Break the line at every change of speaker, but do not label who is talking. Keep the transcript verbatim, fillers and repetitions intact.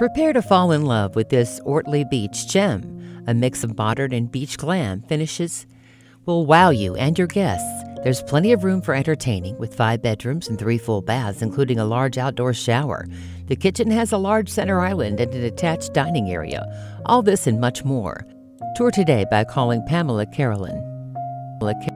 Prepare to fall in love with this Ortley Beach gem. A mix of modern and beach glam finishes will wow you and your guests. There's plenty of room for entertaining with five bedrooms and three full baths, including a large outdoor shower. The kitchen has a large center island and an attached dining area. All this and much more. Tour today by calling Pamela Carolyn.